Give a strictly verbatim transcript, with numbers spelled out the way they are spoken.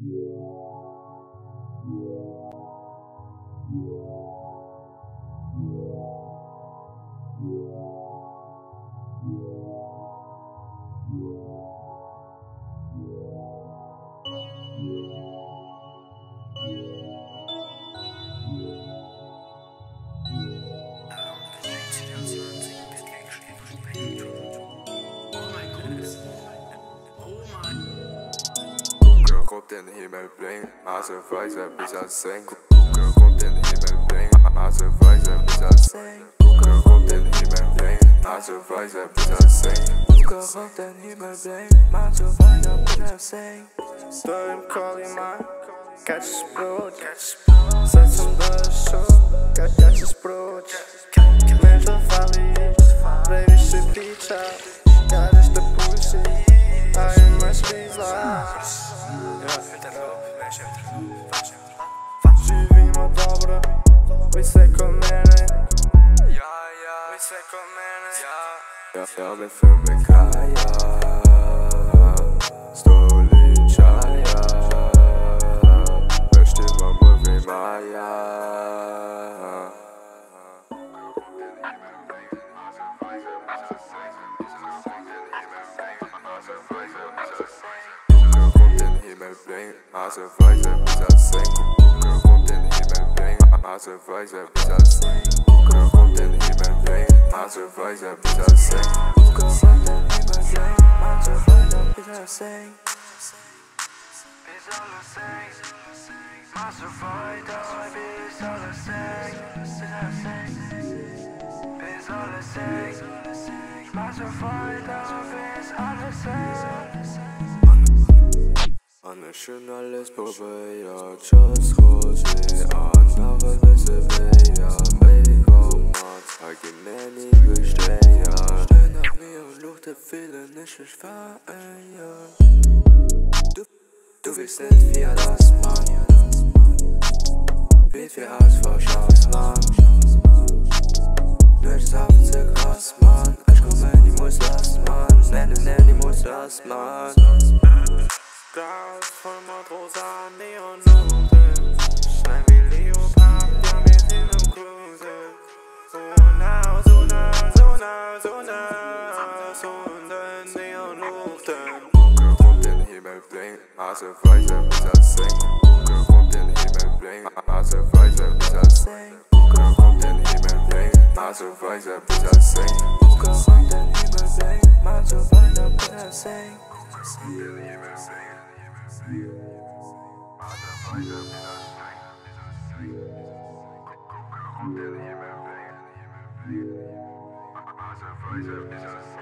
Guck den Himmel blinkt, Maserweise bis als Seng. Guck den Himmel blinkt, Maserweise bis als Seng. Guck den Himmel blinkt, Maserweise bis als Seng. Guck den Himmel blinkt, Maserweise bis als Seng. Story im Kolliman, catch das Brot. Setz um das Show, catch das Brot. Mental Valley, previous to pizza. Got us the pussy, I am my sleeves like. Živimo dobro, vi se ko mene. Ja, ja, vi se ko mene. Ja, ja bih för mig kaja. Stoličaja. Bestimmer mluvi Maja. Maserweise bis als Seng. Guck den Himmel blinkt, Maserweise bis als Seng. Guck den Himmel blinkt, Maserweise bis als Seng. Guck den Himmel blinkt, Maserweise bis als Seng. Bis alles Seng, Maserweise bis alles Seng. Bis alles Seng, Maserweise bis alles Seng. Anne journalist probeert, just roze andere wisse weja. Baby, komm mat, ha gi mir nie besteier. Steh nach mir und lucht de viele nicht ich vereier. Du, du willst nicht wie das Mann. Wie viel als Vorschaus, Mann. Nichts auf zu krass, Mann. Ich komm in die muss das, Mann. Nenn, nenn, die muss das, Mann. Glas voll mit rosa Neonnoten. Schnell wie Leopard, ja mit in dem Cruise. So nah, so nah, so nah, so nah. So in den Neonluchten. Guck den Himmel blinkt, Maserweise bis als Seng. Guck den Himmel blinkt, Maserweise bis als Seng. Guck den Himmel blinkt, Maserweise bis als Seng. Guck den Himmel blinkt, Maserweise bis als Seng. Maserweise bis als Seng.